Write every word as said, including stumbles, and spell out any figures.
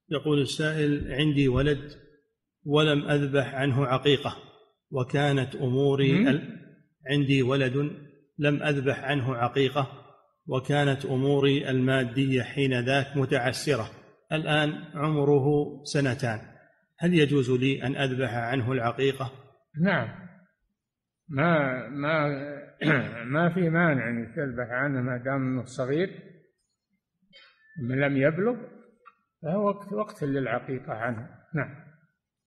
يقول السائل: عندي ولد ولم أذبح عنه عقيقة، وكانت أموري ال... عندي ولد لم أذبح عنه عقيقة، وكانت أموري المادية حين ذاك متعسرة، الآن عمره سنتان، هل يجوز لي أن أذبح عنه العقيقة؟ نعم، ما ما ما في مانع أن تذبح عنه ما دام أنه صغير من لم يبلغ، فهو وقت وقت للعقيقة عنه. نعم.